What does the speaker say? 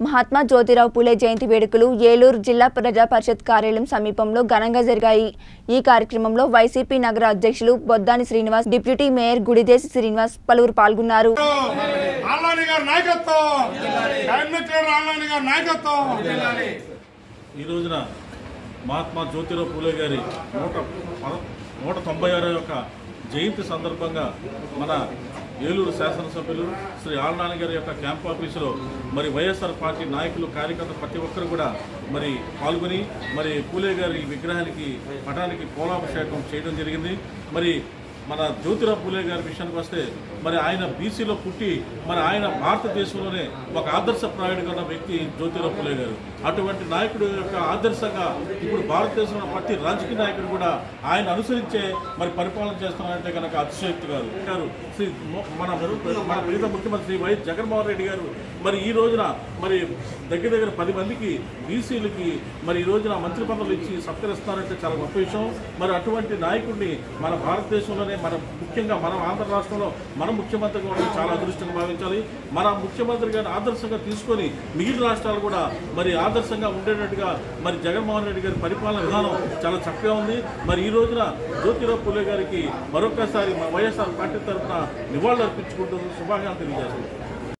మహాత్మా జ్యోతిరావు పూలే జయంతి వేడుకలు ఏలూరు జిల్లా ప్రజా పరిషత్ కార్యాలయం సమీపంలో ఘనంగా జరిగాయి। ఈ కార్యక్రమంలో వైసీపీ నగర అధ్యక్షులు బొద్దాని శ్రీనివాస్, డిప్యూటీ మేయర్ గుడిదేశి శ్రీనివాస్ పలువురు పాల్గొన్నారు। ఈ రోజున మహాత్మా జ్యోతిరావు పూలే గారి 196వ యొక్క జయంతి సందర్భంగా మన ఏలూరు శాసనసభ్యులు శ్రీ ఆళ్నాని గారి యొక్క క్యాంప్ ఆఫీసులో మరి వైఎస్ఆర్ పార్టీ నాయకులు, కార్యకర్తలు ప్రతి ఒక్కరు కూడా మరి పాల్గొని మరి పూలే గారి విగ్రహానికి, పటానికి పూలాభిషేకం చేయడం జరిగింది। మరి మన జ్యోతిరావు పూలే గారి విషయానికి వస్తే మరి ఆయన బీసీలో పుట్టి మరి ఆయన భారతదేశంలోనే ఒక ఆదర్శప్రాయుడిగా ఉన్న వ్యక్తి జ్యోతిరావు పూలే గారు। అటువంటి నాయకుడు యొక్క ఆదర్శంగా ఇప్పుడు భారతదేశంలో ప్రతి రాజకీయ నాయకుడు కూడా ఆయన అనుసరించే మరి పరిపాలన చేస్తున్నారంటే కనుక అతిశయోక్తి కాదు। శ్రీ మన ప్రీత ముఖ్యమంత్రి వైఎస్ జగన్మోహన్ రెడ్డి గారు మరి ఈ రోజున మరి దగ్గర 10 మందికి బీసీలకి మరి ఈ రోజున మంత్రి పదవులు ఇచ్చి సత్కరిస్తున్నారంటే చాలా గొప్ప విషయం। మరి అటువంటి నాయకుడిని మన భారతదేశంలోనే ముఖ్యంగా మనం ఆంధ్ర రాష్ట్రంలో మన ముఖ్యమంత్రిగా ఉండడం చాలా అదృష్టంగా భావించాలి। మన ముఖ్యమంత్రి గారిని ఆదర్శంగా తీసుకొని మిగిలిన రాష్ట్రాలు కూడా మరి ఆదర్శంగా ఉండేటట్టుగా మరి జగన్మోహన్ రెడ్డి గారి పరిపాలన విధానం చాలా చక్కగా ఉంది। మరి ఈ రోజున జ్యోతిరావు పూలే గారికి మరొకసారి వైఎస్ఆర్ పార్టీ తరఫున నివాళులు అర్పించుకుంటూ శుభాకాంక్షలు తెలియజేస్తుంది।